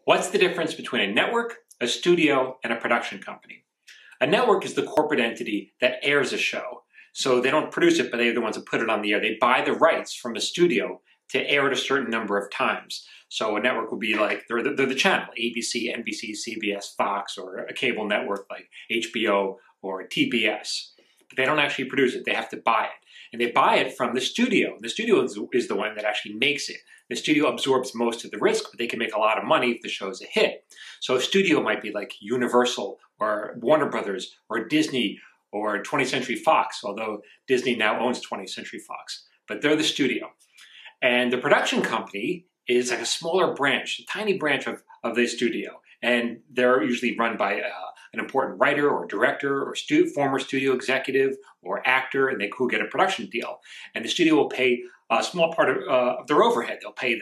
What's the difference between a network, a studio, and a production company? A network is the corporate entity that airs a show. So they don't produce it, but they're the ones that put it on the air. They buy the rights from a studio to air it a certain number of times. So a network would be like, they're the channel, ABC, NBC, CBS, Fox, or a cable network like HBO or TBS. But they don't actually produce it, they have to buy it. And they buy it from the studio. The studio is the one that actually makes it. The studio absorbs most of the risk, but they can make a lot of money if the show's a hit. So a studio might be like Universal or Warner Brothers or Disney or 20th Century Fox, although Disney now owns 20th Century Fox. But they're the studio. And the production company is like a smaller branch, a tiny branch of the studio. And they're usually run by an important writer or director or former studio executive or actor, and they could get a production deal. And the studio will pay a small part of their overhead. They'll pay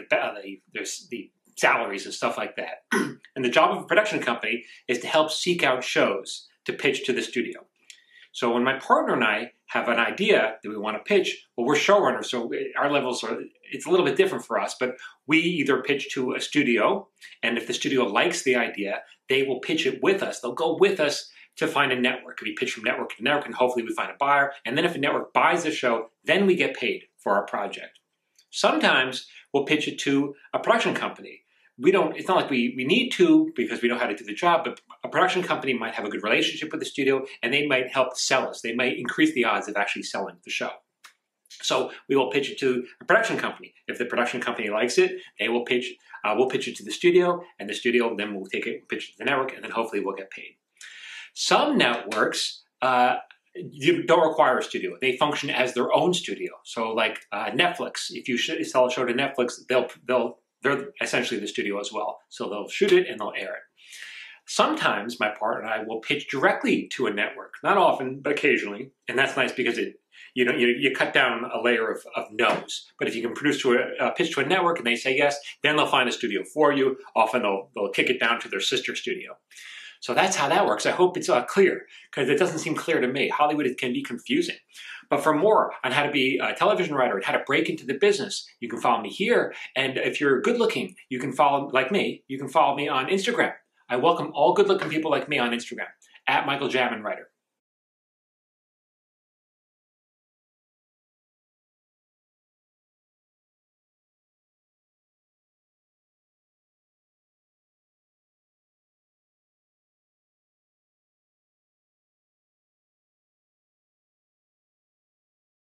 the salaries and stuff like that. And the job of a production company is to help seek out shows to pitch to the studio. So when my partner and I have an idea that we want to pitch, well, we're showrunners, so our levels are, it's a little bit different for us, but we either pitch to a studio, and if the studio likes the idea, they will pitch it with us. They'll go with us to find a network. We pitch from network to network, and hopefully we find a buyer. And then if a network buys the show, then we get paid for our project. Sometimes we'll pitch it to a production company. It's not like we need to because we know how to do the job, but a production company might have a good relationship with the studio and they might help sell us. They might increase the odds of actually selling the show. So we will pitch it to a production company. If the production company likes it, they will pitch, we'll pitch it to the studio, and the studio then will take it and pitch it to the network, and then hopefully we'll get paid. Some networks you don't require a studio. They function as their own studio. So like Netflix, if you sell a show to Netflix, they're essentially the studio as well. So they'll shoot it and they'll air it. Sometimes my partner and I will pitch directly to a network. Not often, but occasionally. And that's nice because you cut down a layer of no's. But if you can pitch to a network and they say yes, then they'll find a studio for you. Often they'll kick it down to their sister studio. So that's how that works. I hope it's clear, because it doesn't seem clear to me. Hollywood can be confusing. But for more on how to be a television writer and how to break into the business, you can follow me here. And if you're good looking, you can follow, like me, you can follow me on Instagram. I welcome all good looking people like me on Instagram, @MichaelJaminWriter.